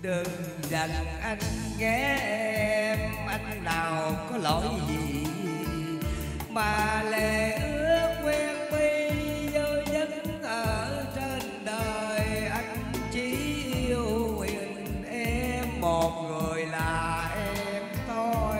Đừng giận anh ghé em, anh nào có lỗi gì mà lệ ước quen mi dơ dứt ở trên đời. Anh chỉ yêu mình em, một người là em thôi.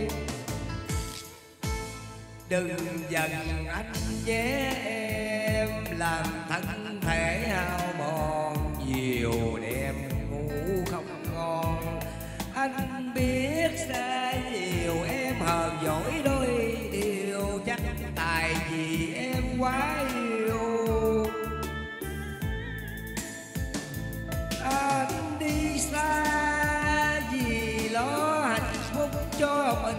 Đừng giận anh ghé em, làm thân thể hao mòn, nhiều đêm ngủ không ngon. Anh biết sai nhiều, em hờn dỗi đôi điều, chắc tại vì em quá yêu. Anh đi xa vì lo hạnh phúc cho mình,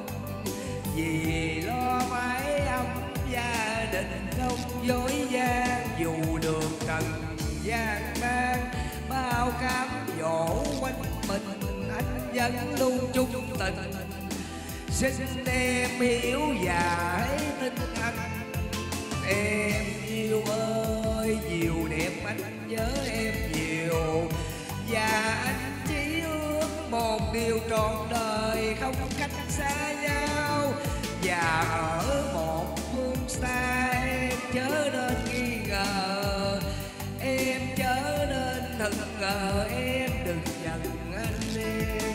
vì lo mái ấm gia đình không dối gian. Dù đường trần gian nan bao cám dỗ quanh mình, anh vẫn luôn chung tình. Xin em hiểu và hãy tin anh. Em yêu ơi, nhiều đêm anh nhớ em nhiều, và anh chỉ ước một điều trọn đời không cách xa nhau. Và ở một phương xa em chớ nên nghi ngờ, em chớ nên thật ngờ, em đừng giận anh em.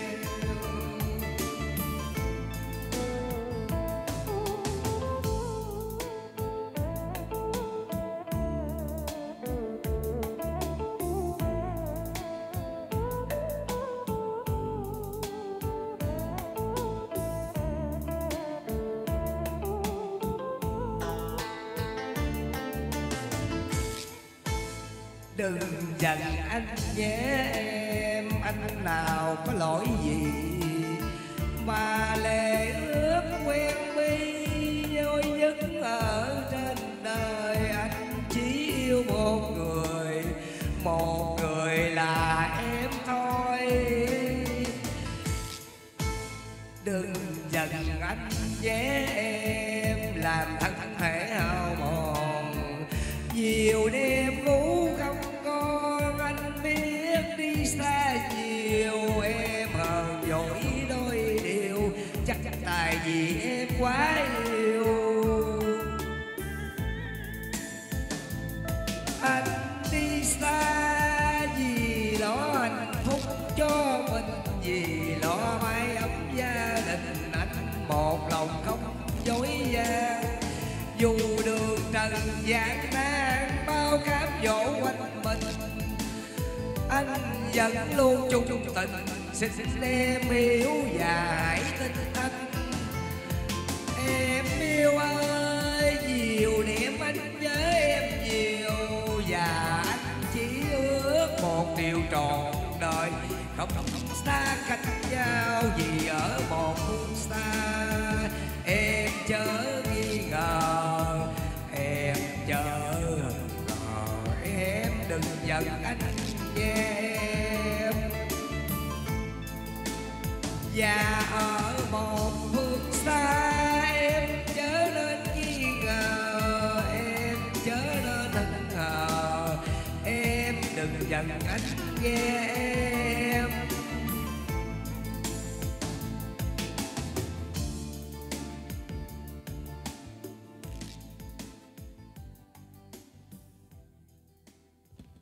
Đừng giận anh nhé em, anh nào có lỗi gì mà lệ ước quen mi dối dứt ở trên đời. Anh chỉ yêu một người là em thôi. Đừng giận anh nhé em, làm thân thể hao mòn, nhiều đêm ngủ không ngon. Anh biết đi xa nhiều, em hờn dỗi đôi điều, chắc tại vì em quá yêu. Anh đi xa vì lo hạnh phúc cho mình, vì lo mái ấm gia đình. Anh một lòng không dối gian, dù đường trần gian nan bao cám dỗ quanh mình, anh vẫn luôn chung tình. Xin em hiểu và hãy tin anh. Em yêu ơi, nhiều niềm anh nhớ em nhiều, và anh chỉ ước một điều trọn đời không xa cách nhau. Vì ở một phương xa em chớ nghi ngờ, em chớ ngờ, em đừng giận anh nghe em. Và ở một phương xa em chớ nên nghi ngờ, em chớ nên thẫn thờ, em đừng giận anh nghe